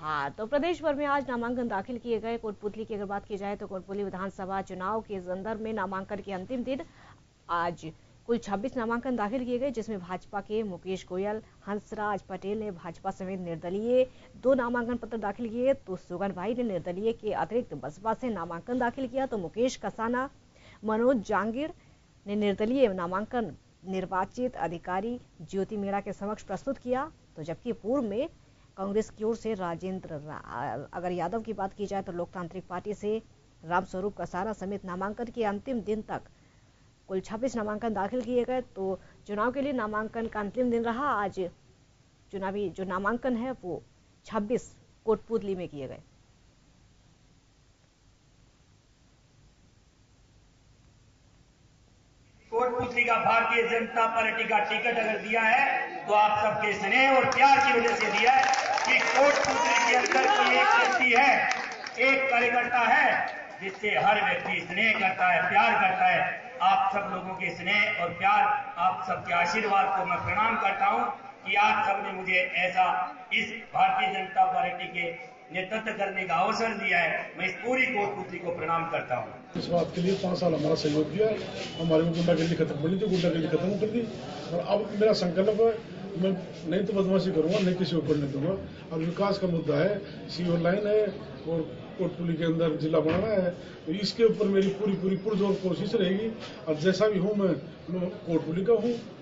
हाँ, तो प्रदेश भर में आज नामांकन दाखिल किए गए। कोटपुतली की अगर बात की जाए तो कोटपुतली विधानसभा चुनाव के संदर्भ में नामांकन के अंतिम दिन आज कुल 26 नामांकन दाखिल किए गए, जिसमें भाजपा के मुकेश गोयल, हंसराज पटेल ने भाजपा समेत निर्दलीय 2 नामांकन पत्र दाखिल किए। तो सुगन भाई ने निर्दलीय के अतिरिक्त बसपा से नामांकन दाखिल किया। तो मुकेश कसाना, मनोज जांगीर ने निर्दलीय नामांकन निर्वाचित अधिकारी ज्योति मीणा के समक्ष प्रस्तुत किया। तो जबकि पूर्व में कांग्रेस की ओर से राजेंद्र अगर यादव की बात की जाए तो लोकतांत्रिक पार्टी से रामस्वरूप कसारा समेत नामांकन के अंतिम दिन तक कुल 26 नामांकन दाखिल किए गए। तो चुनाव के लिए नामांकन का अंतिम दिन रहा। आज चुनावी जो नामांकन है वो 26 कोटपुतली में किए गए। कोटपुतली का भारतीय जनता पार्टी का टिकट अगर दिया है तो आप सबके स्नेह और प्यार की वजह से दिया है कि कोटपुतली के अंदर कोई एक व्यक्ति है, एक कार्यकर्ता है जिससे हर व्यक्ति स्नेह करता है, प्यार करता है। आप सब लोगों के स्नेह और प्यार, आप सबके आशीर्वाद को मैं प्रणाम करता हूं कि आप सबने मुझे ऐसा इस भारतीय जनता पार्टी के नेतृत्व करने का अवसर दिया है। मैं इस पूरी कोटपुतली को प्रणाम करता हूं। इस बात के लिए 5 साल हमारा सहयोग दिया, हमारे में गुंडागर्दी खत्म करनी थी, गुंडागर्दी खत्म कर दी। और अब मेरा संकल्प है, मैं नहीं तो बदमाशी करूंगा, नहीं किसी को करने दूंगा। अब विकास का मुद्दा है, सीवर लाइन है और कोटपुतली के अंदर जिला बनाना है, तो इसके ऊपर मेरी पूरी पुरजोर कोशिश रहेगी। और जैसा भी हूँ मैं कोटपुतली का हूँ